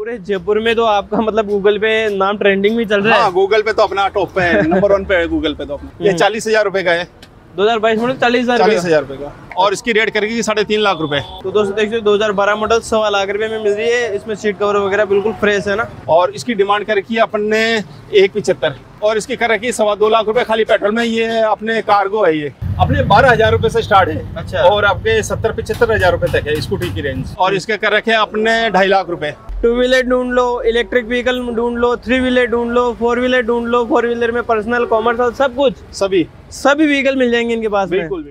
पूरे जयपुर में तो आपका मतलब गूगल पे नाम ट्रेंडिंग में चल रहा है। हाँ, गूगल पे तो अपना टॉप पे है, नंबर 1 पे है गूगल पे तो अपना। ये 40,000 रुपए का है, 2022 मॉडल 40,000 रुपए का, और इसकी रेट करेगी 3.5 लाख रुपए। तो दोस्तों देखिए 2012 मॉडल 1.25 लाख रुपए में मिल रही है। इसमें सीट कवर वगैरह बिल्कुल फ्रेश है ना। और इसकी डिमांड कर रखी है अपन ने 1.75, और इसकी कर रखी है 2.25 लाख रुपए खाली पेट्रोल में। ये अपने कार्गो है, ये अपने 12,000 रुपए से स्टार्ट है। अच्छा। और आपके 70-75 रुपए तक है स्कूटी की रेंज। और इसके कर रखे हैं अपने 2.5 लाख रुपए। 2 व्हीलर ढूंढ लो, इलेक्ट्रिक व्हीकल ढूंढ लो, 3 व्हीलर ढूंढ लो, 4 व्हीलर ढूंढ लो। 4 व्हीलर में पर्सनल, कॉमर्शियल सब कुछ, सभी व्हीकल मिल जाएंगे इनके पास में। बिल्कुल।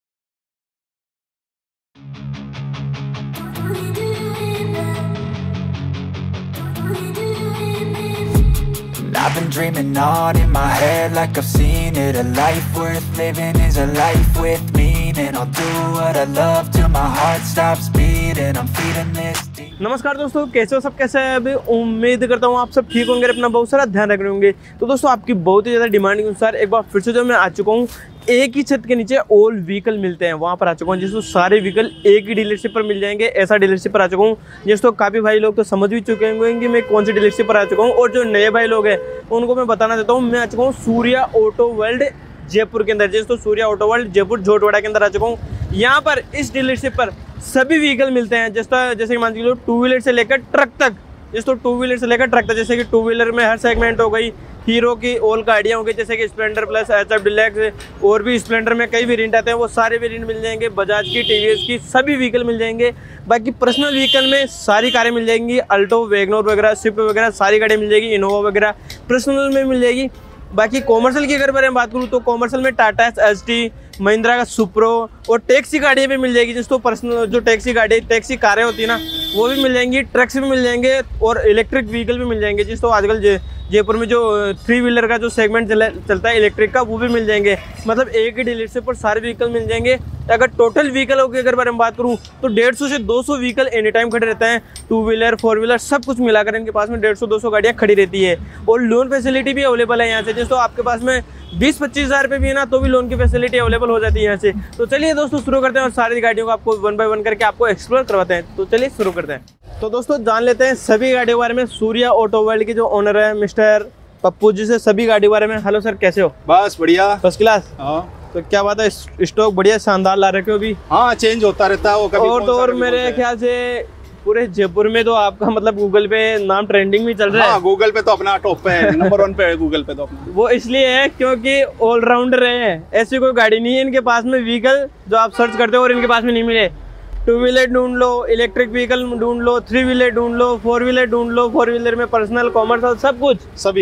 I've been dreaming on in my head like I've seen it. A life worth living is a life with meaning. I'll do what I love till my heart stops beating. I'm feeding this deep. नमस्कार दोस्तों, कैसे हो सब, कैसे है? अभी उम्मीद करता हूँ आप सब ठीक होंगे, अपना बहुत सारा ध्यान रख रहे होंगे। तो दोस्तों आपकी बहुत ही ज़्यादा डिमांड के अनुसार एक बार फिर से जो मैं आ चुका हूँ, एक ही छत के नीचे ऑल व्हीकल मिलते हैं, वहाँ पर आ चुका हूँ। जिसको सारे व्हीकल एक ही डीलरशिप पर मिल जाएंगे, ऐसा डीलरशिप पर आ चुका हूँ। जिसको काफ़ी भाई लोग तो समझ भी चुके होंगे कि मैं कौन सी डीलरशिप पर आ चुका हूँ, और जो नए भाई लोग हैं उनको मैं बताना चाहता हूँ, मैं आ चुका हूँ सूर्या ऑटो वर्ल्ड जयपुर के अंदर। जिसको सूर्या ऑटो वर्ल्ड जयपुर झोटवाड़ा के अंदर आ चुका हूँ। यहाँ पर इस डीलरशिप पर सभी व्हीकल मिलते हैं, जैसे कि मान लीजिए 2 व्हीलर से लेकर ट्रक तक। जिसको 2 व्हीलर से लेकर ट्रक तक, जैसे कि 2 व्हीलर में हर सेगमेंट हो गई, हीरो की ऑल गाड़ियाँ हो गई, जैसे कि स्प्लेंडर प्लस, एचएफ डिलक्स, और भी स्प्लेंडर में कई वेरिएंट आते हैं, वो सारे वेरिएंट मिल जाएंगे। बजाज की, टीवीएस की सभी व्हीकल मिल जाएंगे। बाकी पर्सनल व्हीकल में सारी कारें मिल जाएंगी, अल्टो, वैगनर वगैरह, स्विफ्ट वगैरह सारी गाड़ियाँ मिल जाएगी, इनोवा वगैरह पर्सनल में मिल जाएगी। बाकी कॉमर्शियल की अगर मैं बात करूँ तो कॉमर्शियल में टाटा एसटी, महिंद्रा का सुप्रो और टैक्सी गाड़ियाँ भी मिल जाएगी। जिसको पर्सनल जो टैक्सी गाड़ी, टैक्सी कारें होती है ना, वो भी मिल जाएंगी, ट्रक्स भी मिल जाएंगे, और इलेक्ट्रिक व्हीकल भी मिल जाएंगे। जिसको आजकल जयपुर में जो 3 व्हीलर का जो सेगमेंट चलता है इलेक्ट्रिक का, वो भी मिल जाएंगे। मतलब एक ही डीलरशिप पर सारे व्हीकल मिल जाएंगे। अगर टोटल व्हीकल की अगर मैं बात करूँ तो 150 से 200 व्हीकल एनी टाइम खड़े रहते हैं। 2 व्हीलर, 4 व्हीलर सब कुछ मिलाकर इनके पास में 150-200 गाड़ियाँ खड़ी रहती है। और लोन फैसिलिटी भी अवेलेबल है यहाँ से। जिसको आपके पास में 20-25 हज़ार रुपये भी है ना, तो भी लोन की फैसिलिटी अवेलेबल हो जाती है यहाँ से। तो चलिए दोस्तों शुरू करते हैं, और सारी गाड़ियों को आपको 1 बाय 1 करके आपको एक्सप्लोर करवाते हैं। तो चलिए शुरू करते हैं। तो दोस्तों जान लेते हैं सभी गाड़ियों के बारे में। सूर्या ऑटो वर्ल्ड के जो ओनर है मिस्टर पप्पू जी से सभी गाड़ी के बारे में। हेलो सर, कैसे हो? बस बढ़िया, फर्स्ट क्लास। हाँ। तो क्या बात है, स्टॉक बढ़िया शानदार ला रखे हो अभी? हाँ, चेंज होता रहता है वो कभी। और तो और मेरे ख्याल से पूरे जयपुर में तो आपका मतलब गूगल पे नाम ट्रेंडिंग में चल रहा है। हाँ, गूगल पे तो अपना टॉप पे है, नंबर 1 पे है गूगल पे तो अपना। वो इसलिए है क्योंकि ऑलराउंडर है। ऐसी कोई गाड़ी नहीं है इनके पास में व्हीकल जो आप सर्च करते हो और इनके पास में नहीं मिले। 2 व्हीलर ढूंढ लो, इलेक्ट्रिक व्हीकल ढूंढ लो, 3 व्हीलर ढूंढ लो, 4 व्हीलर ढूंढ लो। 4 व्हीलर में पर्सनल, कॉमर्शियल सब कुछ,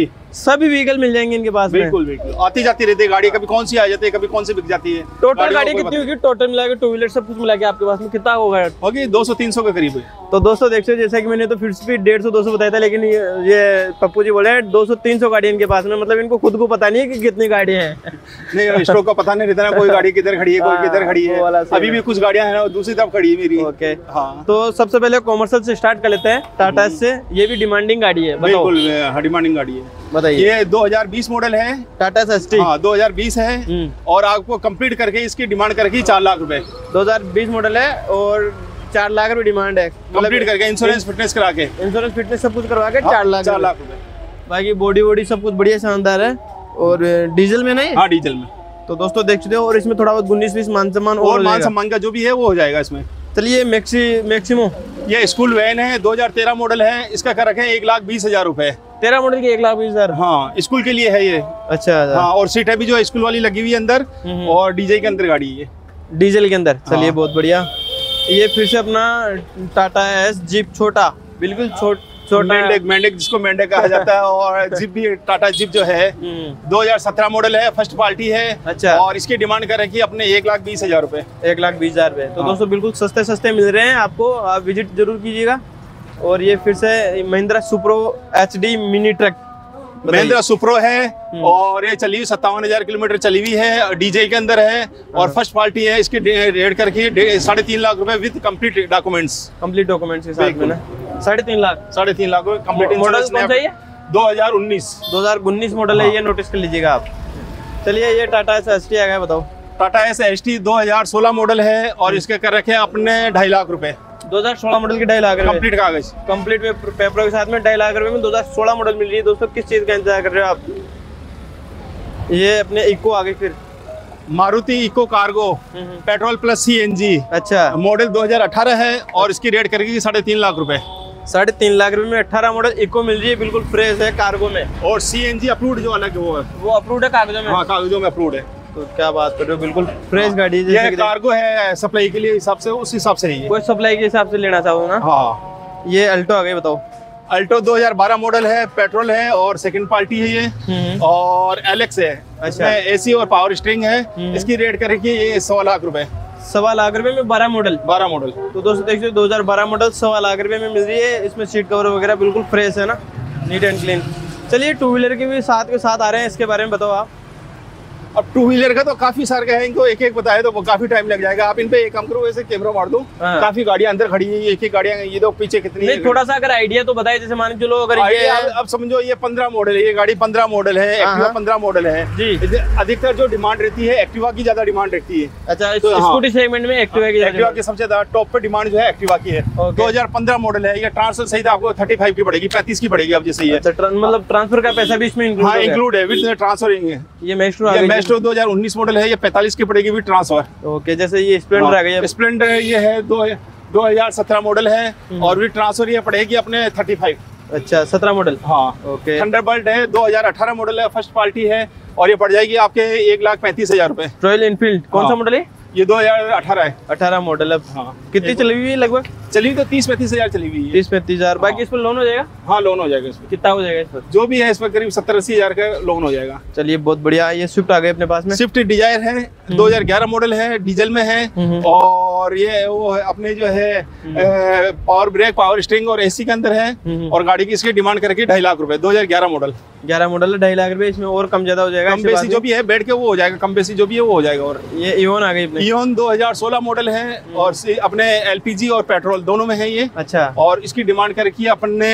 सभी व्हीकल मिल जाएंगे इनके पास में। बिल्कुल आती जाती रहती है गाड़ी, कभी कौन सी आ जाती है, कभी कौन सी बिक जाती है। टोटल गाड़ी कितनी होगी? टोटल मिला के 2 व्हीलर सब कुछ मिला के आपके पास में कितना होगा? होगी 200-300 के करीब है। तो दोस्तों देखते हो, जैसा कि मैंने तो फिर भी 150-200 बताया था, लेकिन ये पप्पू जी बोले 200-300 गाड़ी इनके पास में। मतलब इनको खुद को पता नहीं है कि कितनी गाड़ियाँ हैं। नहीं, स्टॉक का पता नहीं रहता ना, कोई गाड़ी किधर खड़ी है, कोई किधर खड़ी है। अभी भी कुछ गाड़ियाँ हैं दूसरी तरफ खड़ी है मेरी। ओके, हाँ। तो सबसे पहले कॉमर्शियल से स्टार्ट कर लेते हैं, टाटा से। ये भी डिमांडिंग गाड़ी है, बिल्कुल डिमांडिंग गाड़ी है। बताइए। ये 2020 मॉडल है, टाटा एसटी। हाँ, 2020 है, और आपको कंप्लीट करके इसकी डिमांड करके 4 लाख रुपए। 2020 मॉडल है और 4 लाख रुपए डिमांड है, कंप्लीट करके इंश्योरेंस फिटनेस करा के। इंश्योरेंस फिटनेस सब कुछ करवा के 4 लाख रुपए। बाकी बॉडी वॉडी सब कुछ बढ़िया शानदार है। और डीजल में नहीं? हाँ, डीजल में। तो दोस्तों देख सकते हो, और इसमें थोड़ा बहुत 19-20 मान सम्मान और मान सम्मान का जो भी है वो हो जाएगा इसमें। चलिए मैक्सिमो, ये स्कूल वैन है, 2013 मॉडल है, इसका कर रखे 1,20,000 रुपए। 13 मॉडल की 1,20,000। हाँ, स्कूल के लिए है ये। अच्छा। हाँ, और सीट है भी जो स्कूल वाली लगी हुई है अंदर, और डीजल के अंदर गाड़ी है, डीजल के अंदर। चलिए हाँ। बहुत बढ़िया। ये फिर से अपना टाटा एस जीप, छोटा, बिल्कुल छोटा मेंढक जिसको मेंढक कहा जाता है। और जिप भी टाटा जिप जो है 2017 मॉडल है, फर्स्ट पार्टी है। अच्छा। और इसकी डिमांड कर रखी है अपने 1,20,000 रुपए। 1,20,000 रुपए। तो हाँ। दोस्तों बिल्कुल सस्ते मिल रहे हैं आपको, आप विजिट जरूर कीजिएगा। और ये फिर से Mahindra Supro HD mini truck, Mahindra Supro है, और ये चली हुई 57,000 किलोमीटर चली हुई है, डीजे के अंदर है, और फर्स्ट पार्टी है। इसकी रेट करके 3.5 लाख रुपए विद कंप्लीट डॉक्यूमेंट्स के साथ में ना। 3.5 लाख कंप्लीट। मॉडल कौन सा है? 2019 मॉडल है ये, नोटिस कर लीजिएगा आप। चलिए ये टाटा एसटी आ गया, बताओ। टाटा एसटी 2016 मॉडल है, और इसके कर रखे अपने 2.5 लाख रुपए। 2016 मॉडल की 2.5 लाख रुपए कंप्लीट कागज, कंप्लीट पेपर के साथ में 2.5 लाख रुपए में 2016 मॉडल मिल रही है। दोस्तों किस चीज का इंतजार कर रहे हो आप? ये अपने इको आगे फिर Maruti Eeco cargo petrol plus CNG। अच्छा, मॉडल 2018 है और इसकी रेट करेगी 3.5 लाख रुपए। 3.5 लाख रुपए में 18 मॉडल इको मिल रही है, बिल्कुल फ्रेश है कार्गो में। और CNG अप्रूव्ड जो अलग वो है, वो अप्रूव्ड है कागजों में? हाँ कागजों में अप्रूव्ड है। तो क्या बात कर रहे हो, बिल्कुल फ्रेश गाड़ी है। ये जैसे कि कार्गो है सप्लाई के लिए हिसाब से, उस हिसाब से ही है। कोई सप्लाई के हिसाब से लेना चाहो ना। हाँ, ये अल्टो आ गई, बताओ। अल्टो 2012 मॉडल है, पेट्रोल है और सेकंड पार्टी है ये, और LX है। अच्छा, AC और पावर स्टीयरिंग है। इसकी रेट करेगी ये 1.25 लाख रुपए। 1.25 लाख रुपए में 12 मॉडल। 12 मॉडल। तो दोस्तों देखिए 2012 मॉडल 1.25 लाख रुपए में मिल रही है। इसमें सीट कवर वगैरह बिल्कुल फ्रेश है ना, नीट एंड क्लीन। चलिए 2 व्हीलर के भी साथ के साथ आ रहे हैं, इसके बारे में बताओ आप। अब 2 व्हीलर का तो काफी सारे हैं, इनको एक एक बताए तो वो काफी टाइम लग जाएगा। आप इन पे एक काम करो, ऐसे कैमरा मार दो। हाँ। काफी गाड़ियां अंदर खड़ी है, एक एक गाड़ियां, ये तो पीछे कितनी नहीं, थोड़ा सा अगर आइडिया तो बताइए, जैसे मान के चलो अगर ये अब समझो ये 15 मॉडल है, ये गाड़ी 15 मॉडल है, एक्टिवा 15 मॉडल है जी। अधिकतर जो डिमांड रहती है एक्टिवा की ज्यादा डिमांड रहती है। अच्छा, तो हाँ। स्कूटी सेगमेंट में एक्टिवा की सबसे ज्यादा टॉप पे डिमांड जो है एक्टिवा की है। 2015 मॉडल है, ये ट्रांसफर सहित आपको 35 की पड़ेगी, 35 की पड़ेगी अब जैसे। मतलब ट्रांसफर का पैसा भी इसमें इंक्लूड है, विद ट्रांसफरिंग है। ये मेस्ट्रो 2019 मॉडल है, ये 45 की पड़ेगी विद ट्रांसफर। ओके, जैसे ये स्प्लेंडर आ गई। स्प्लेंडर ये है 2017 मॉडल है और विद ट्रांसफर ये पड़ेगी अपने 35। अच्छा, 17 मॉडल। हाँ, ओके। थंडरबर्ड है 2018 मॉडल है, फर्स्ट पार्टी है और ये पड़ जाएगी आपके 1,35,000 रुपए। रॉयल एनफील्ड कौन सा मॉडल है? ये 2018 है। 18 मॉडल है। हाँ। कितनी चली हुई है लगभग? चली तो 30-35 हजार चली हुई है। 30-35 हजार। बाकी इस पर लोन हो जाएगा? हाँ, लोन हो जाएगा इसमें। कितना हो जाएगा इस पर? जो भी है इस पर करीब 70-80 हजार का लोन हो जाएगा। चलिए बहुत बढ़िया। ये स्विफ्ट आ गई अपने पास में। स्विफ्ट डिजायर है, 2011 मॉडल है, डीजल में है और ये वो है अपने जो है पावर ब्रेक, पावर स्टीयरिंग और AC के अंदर है। और गाड़ी की इसकी डिमांड करके 2.5 लाख रुपए। 2011 मॉडल। 11 मॉडल है, 2.5 लाख रुपए। इसमें और कम ज्यादा हो जाएगा? कम बेसी जो भी है बैठ के वो हो जाएगा, कम बेसी जो भी है वो हो जाएगा। और ये इओन आ गई अपने। इओन 2016 मॉडल है और अपने LPG और पेट्रोल दोनों में है ये। अच्छा। और इसकी डिमांड करके अपने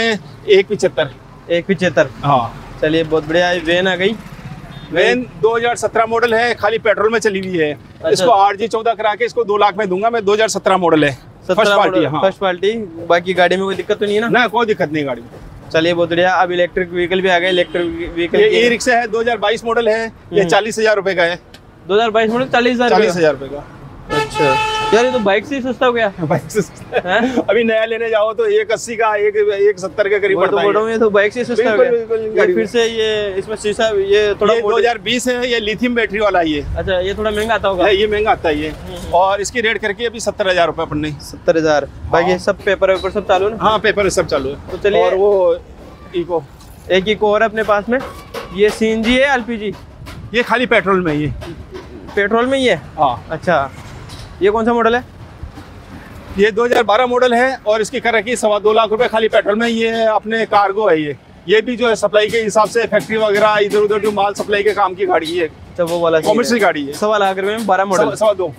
175। हाँ। चलिए बहुत बढ़िया। वेन आ गई। वेन 2017 मॉडल है, खाली पेट्रोल में चली हुई है। अच्छा। इसको RG14 करा के इसको 2 लाख में दूंगा मैं। 2017 मॉडल है, फर्स्ट पार्टी। हाँ, फर्स्ट पार्टी। बाकी गाड़ी में कोई दिक्कत तो नहीं है ना? ना, कोई दिक्कत नहीं गाड़ी में। चलिए बहुत बढ़िया। अब इलेक्ट्रिक व्हीकल भी आ गए। इलेक्ट्रिक व्हीकल ये ई-रिक्शा है, 2022 मॉडल है, ये 40,000 रुपए का है। 2022 मॉडल 40,000 रुपए का। अच्छा यार, ये तो बाइक से ही सस्ता हो गया। बाइक से अभी नया लेने जाओ तो 180 का 170 के करीब पड़ता है। ये तो बाइक से सस्ता हो गया। फिर से ये इसमें शीशा ये थोड़ा 2020 है, ये लिथियम बैटरी वाला ये। अच्छा, ये थोड़ा महंगा आता होगा। ये महंगा आता है ये। और इसकी रेट करके अभी 70,000 रुपए पड़ने। 70,000। बाकी सब पेपर सब चालू है? हाँ, पेपर सब चालू है। तो चलिए। और वो इको, एक इको और अपने पास में। ये CNG है LPG? ये खाली पेट्रोल में, ये पेट्रोल में ही है। हाँ। अच्छा, ये कौन सा मॉडल है? ये 2012 मॉडल है और इसकी कर रखी 2.25 लाख रुपए खाली पेट्रोल में। ये अपने कार्गो है ये भी जो है सप्लाई के हिसाब से फैक्ट्री वगैरह इधर उधर जो माल सप्लाई के काम की गाड़ी है। अच्छा, वो वाला कॉमर्शियल गाड़ी है। 2.25 लाख रुपए में 12 मॉडल।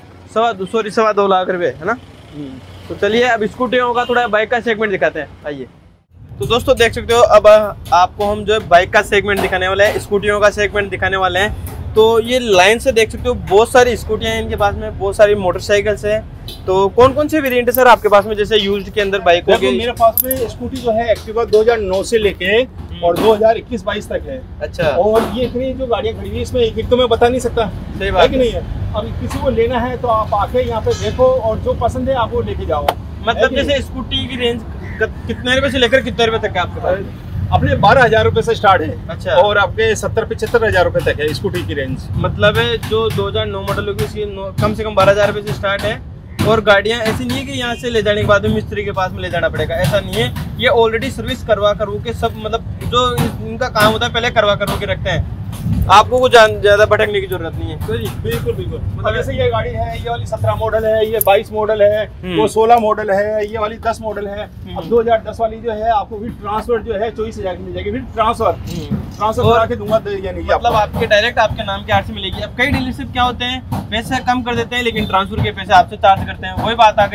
2.25 लाख रुपए है ना। तो चलिए अब स्कूटियों का थोड़ा बाइक का सेगमेंट दिखाते हैं, आइए। तो दोस्तों देख सकते हो, अब आपको हम जो है बाइक का सेगमेंट दिखाने वाले हैं, स्कूटियों का सेगमेंट दिखाने वाले हैं। तो ये लाइन से देख सकते हो बहुत सारी स्कूटियां हैं इनके पास में, बहुत सारी मोटरसाइकिल्स हैं। तो कौन कौन से वेरिएंट है सर आपके पास में, जैसे यूज्ड के अंदर बाइक होगी? मेरे पास में स्कूटी जो है एक्टिवा 2009 से लेके और 2021-22 तक है। अच्छा। और ये इतनी जो गाड़ियां खड़ी हुई इसमें एक तो मैं बता नहीं सकता। सही बात है कि नहीं है। अब किसी को लेना है तो आप आके यहाँ पे देखो और जो पसंद है आप वो लेके जाओ। मतलब जैसे स्कूटी की रेंज कितने रुपए से लेकर कितने रुपए तक है आपके पास? अपने 12,000 रुपए से स्टार्ट है। अच्छा। और आपके 70-75 हजार रुपए तक है स्कूटी की रेंज। मतलब है जो 2009 मॉडल होगी उसकी कम से कम 12,000 रुपए से स्टार्ट है। और गाड़ियां ऐसी नहीं है कि यहाँ से ले जाने के बाद में मिस्त्री के पास में ले जाना पड़ेगा, ऐसा नहीं है। ये ऑलरेडी सर्विस करवा के सब, मतलब जो इनका काम होता है पहले करवा के रखते हैं। आपको कुछ ज्यादा भटकने की जरूरत नहीं है। तो जी बिल्कुल बिल्कुल। मतलब जैसे ये गाड़ी है, ये वाली 17 मॉडल है, ये 22 मॉडल है, वो 16 मॉडल है, ये वाली 10 मॉडल है। अब 2010 वाली जो है आपको विद ट्रांसफर जो है 24,000 की मिल जाएगी। विद ट्रांसफर करा के दूंगा, यानी कि मतलब आपके डायरेक्ट आपके नाम की RC मिलेगी। अब कई डीलरशिप क्या होते हैं, पैसे कम कर देते हैं लेकिन ट्रांसफर के पैसे आपसे चार्ज करते हैं। वही बात आ गई।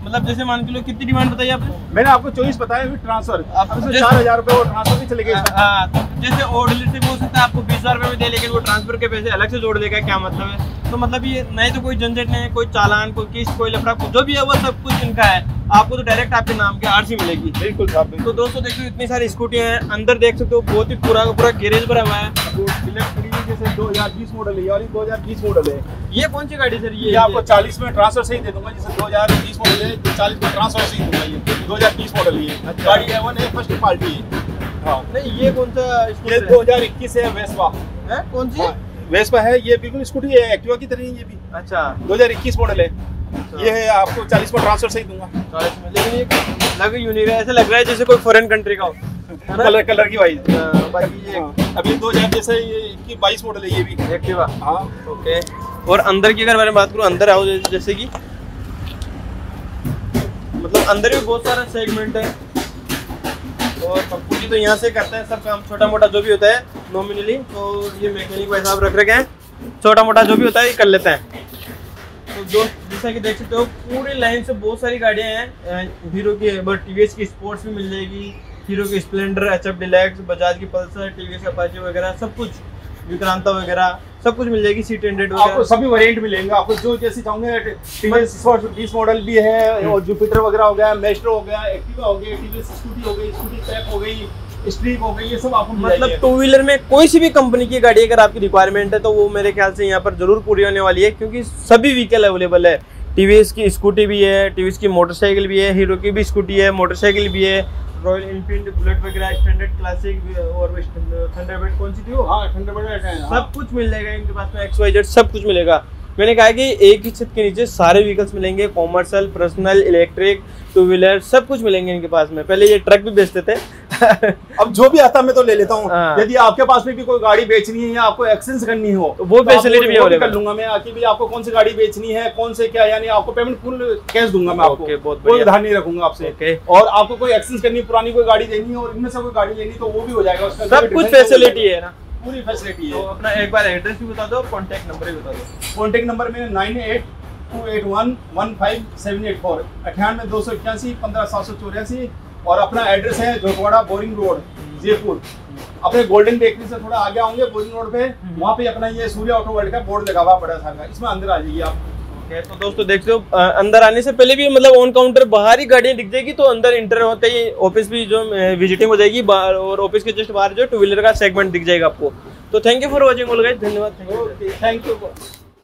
मतलब जैसे मान के लो कितनी डिमांड बताई आपने? मैंने आपको 24 बताया विद ट्रांसफर। अब अब इसमें जैसे- 4000 रुपए वो ट्रांसफर भी चले गए। हाँ, तो जैसे और डीलरशिप हो सकता है आपको 20,000 रुपए में दे, लेकिन वो ट्रांसफर के पैसे अलग से जोड़ देगा, क्या मतलब है? तो मतलब ये नहीं तो कोई झंझट नहीं है, कोई चालान, कोई किस्त, कोई लफड़ा, जो भी है वो सब कुछ इनका है। आपको तो डायरेक्ट आपके नाम की आरसी मिलेगी। बिल्कुल साहब, बिल्कुल। तो दोस्तों देखो इतनी सारी स्कूटियां हैं, अंदर देख सकते हो बहुत ही पूरा का पूरा गैरेज भरा हुआ है। वो बुलेट खड़ी है, जैसे 2020 मॉडल है, ये वाली 2020 मॉडल है। ये कौन सी गाड़ी सर? ये आपको 40 में ट्रांसफर से ही दे दूंगा। जैसे 2020 मॉडल है, 40 में ट्रांसफर से ही दूंगा। ये 2020 मॉडल है। अच्छा। गाड़ी A1 है, फर्स्ट पार्टी है। हाँ, नहीं, ये कौन सा ये स्कूटर है? 2021 है, वेस्पा। है? कौन सी? हाँ, वेस्पा है, ये बिल्कुल स्कूटी है, एक्टिवा की तरह ही ये भी। अच्छा, 2021 मॉडल है। ये है आपको 40 में ट्रांसफर से ही दूंगा। 40 में। लेकिन ये लग यूनिक है, ऐसा लग रहा है जैसे कोई फॉरेन कंट्री का हो, है ना? कलर की वाइज। बाकी ये अभी 2000 जैसे ये 22 मॉडल है ये भी। एक्टिवा। हाँ, ओके। और अंदर की अगर मैं बात करूँ, अंदर आओ, जैसे कि मतलब अंदर भी बहुत सारा सेगमेंट है। और पप्पू जी तो यहाँ से करते हैं सब काम, छोटा मोटा जो भी होता है नॉमिनली। तो ये मैकेनिक भाई साहब रख रखे हैं, छोटा मोटा जो भी होता है ये कर लेते हैं। तो जो जैसा कि देख सकते हो पूरी लाइन से बहुत सारी गाड़ियाँ हैं। हीरो की, टीवीएस की स्पोर्ट्स भी मिल जाएगी, हीरो की स्प्लेंडर, एचएफ डिलक्स, बजाज की पल्सर, टीवीएस अपाचे वगैरह सब कुछ, विक्रांता वगैरह सब कुछ मिल जाएगी, C100 आपको वगैरह। सभी वेरिएंट मिलेंगे। आपको जो जैसे चाहोगे, टीवीएस 20 मॉडल भी है, और जुपिटर वगैरह हो गया, मेस्ट्रो हो गया, एक्टिवा हो गई, टीवीएस स्कूटी हो गई, स्कूटी टैप हो गई, स्ट्रीक हो गई, ये सब आपको मिल मतलब जाएगी। टू व्हीलर में कोई सी भी कंपनी की गाड़ी अगर आपकी रिक्वायरमेंट है तो वो मेरे ख्याल से यहाँ पर जरूर पूरी होने वाली है, क्योंकि सभी व्हीकल अवेलेबल है। टीवीएस की स्कूटी भी है, टीवीएस की मोटरसाइकिल भी है, हीरो की भी स्कूटी है, मोटरसाइकिल भी है, रॉयल एनफील्ड, बुलेट वगैरह, स्टैंडर्ड, क्लासिक और थंडरबर्ड, कौन सी थी वो? हाँ, थंडरबर्ड है। सब कुछ मिल जाएगा इनके पास में, XYZ सब कुछ मिलेगा। मैंने कहा कि एक ही छत के नीचे सारे व्हीकल्स मिलेंगे, commercial, personal, electric, two wheeler सब कुछ मिलेंगे इनके पास में। पहले ये ट्रक भी बेचते थे अब जो भी आता मैं तो ले लेता हूँ। हाँ। यदि आपके पास में भी कोई गाड़ी बेचनी है या आपको एक्सचेंज करनी हो तो वो facility भी वो available कर लूंगा मैं, आके भी आपको कौन सी गाड़ी बेचनी है, कौन से क्या, यानी आपको पेमेंट फुल कैश दूंगा मैं आपको। ओके, बहुत कोई बढ़िया। उधार नहीं रखूंगा आपसे। ओके। और आपको कोई एक्सचेंज करनी, पुरानी कोई गाड़ी लेनी है और इनमें से कोई गाड़ी लेनी तो वो भी हो जाएगा। उसका सब कुछ फैसिलिटी है ना। पूरी फैसिलिटी तो है। अपना एक बार एड्रेस भी बता दो, कॉन्टैक्ट नंबर भी बता दो। कॉन्टेक्ट नंबर मेरा 9828115784, 9828157784, और अपना एड्रेस है जोटवाड़ा बोरिंग रोड, जयपुर। अपने गोल्डन बेकरी से थोड़ा आगे आओगे बोरिंग रोड पे, वहाँ पे अपना ये सूर्य ऑटो वर्ल्ड का बोर्ड लगा हुआ बड़ा सा, इसमें अंदर आ जाइए आप। ओके, तो दोस्तों देखते हो अंदर आने से पहले भी मतलब ऑन काउंटर बाहर ही गाड़ियाँ दिख जाएगी, तो अंदर इंटर होते ही ऑफिस भी जो विजिटिंग हो जाएगी, और ऑफिस के जस्ट बाहर जो टू व्हीलर का सेगमेंट दिख जाएगा आपको। तो thank you for watching all guys, धन्यवाद। Okay, thank you.